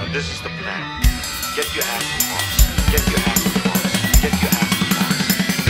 This is the plan. Get your ass to Mars. Get your ass to Mars. Get your ass to Mars.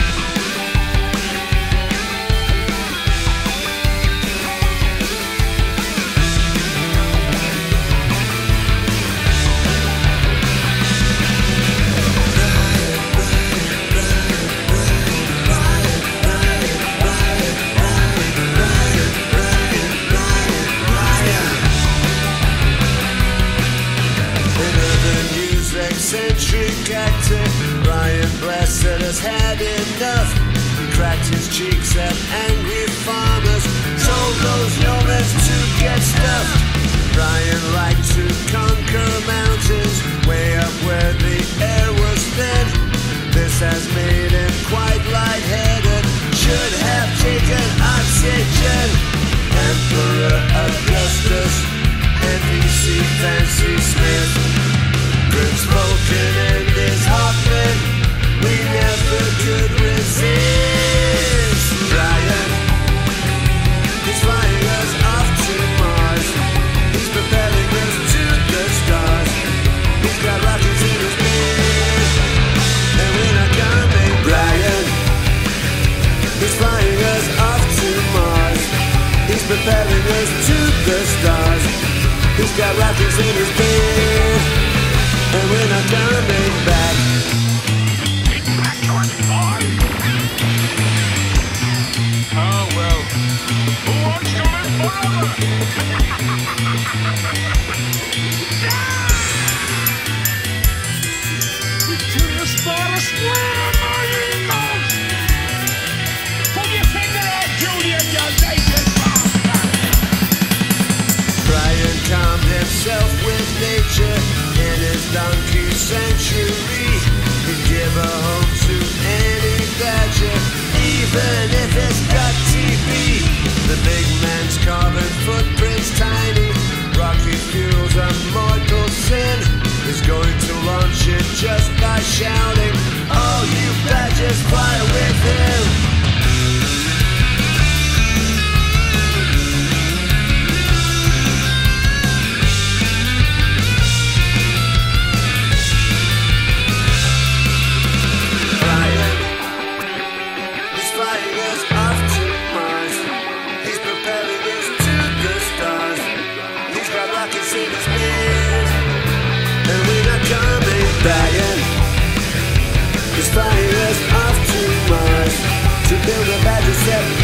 Eccentric actor Ryan Blessed has had enough. He cracked his cheeks at angry farmers, told those nomads to get stuffed. Ryan liked to conquer mountains way up where the air was thin. This has made him quite lightheaded. Should have taken oxygen. Emperor Augustus, NBC Fancy Smith, Grim-spoken and his Hoffman, we never could resist. Ryan, he's flying us off to Mars. He's propelling us to the stars. He's got rockets in his beard, and we're not coming. Ryan, he's flying us off to Mars. He's propelling us to the stars. He's got rockets in his beard, and we're not coming back. Back towards Mars? Oh, well. Who wants to live forever? To the smallest world, my eagles! Pull your finger out, Julian, you naked bastard! Brian calmed himself with nature in his donkey sanctuary. He'd give a home to any badger, even if it's got TB. The big man's carbon footprint's tiny. Rocky fuel's a mortal sin. He's going to launch it just by shouting, "All you badgers fly with him!" He's flying us off to Mars to build a badger set